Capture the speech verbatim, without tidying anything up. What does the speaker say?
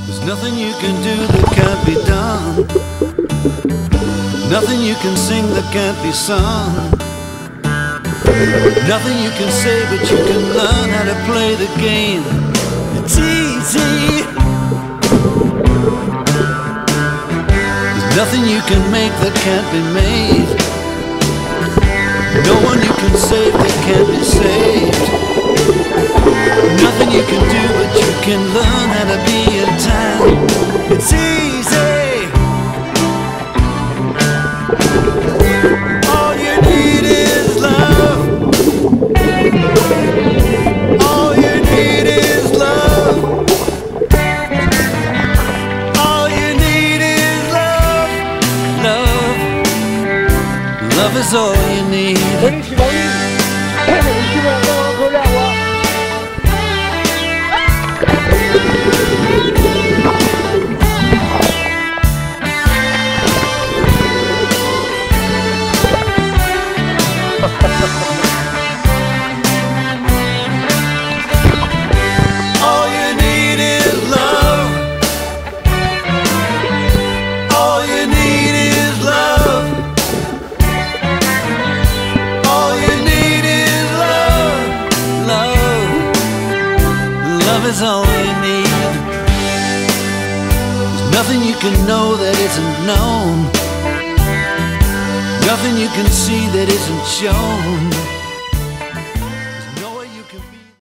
There's nothing you can do that can't be done. Nothing you can sing that can't be sung. Nothing you can say, but you can learn how to play the game. It's easy. There's nothing you can make that can't be made. No one you can save that can't be saved. Nothing you can do, but you can learn how to be in time. It's easy. All you need is love. All you need is love. All you need is love. Love. Love is all you need. 我你许老玉，你基本上刚刚可让我。 All you need is love. All you need is love. All you need is love. Love. Love is all you need. There's nothing you can know that isn't known. Nothing you can see that isn't shown.